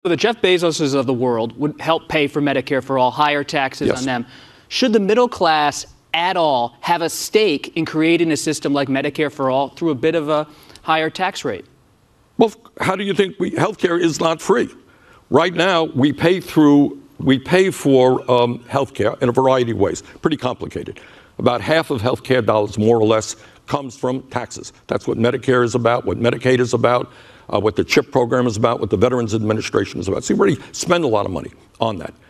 the Jeff Bezoses of the world would help pay for Medicare for all, higher taxes on them. Should the middle class at all have a stake in creating a system like Medicare for all through a bit of a higher tax rate? Well, how do you think healthcare is not free? Right now, we pay for healthcare in a variety of ways. Pretty complicated. About half of healthcare dollars, more or less, comes from taxes. That's what Medicare is about, what Medicaid is about, what the CHIP program is about, what the Veterans Administration is about. So you already spend a lot of money on that.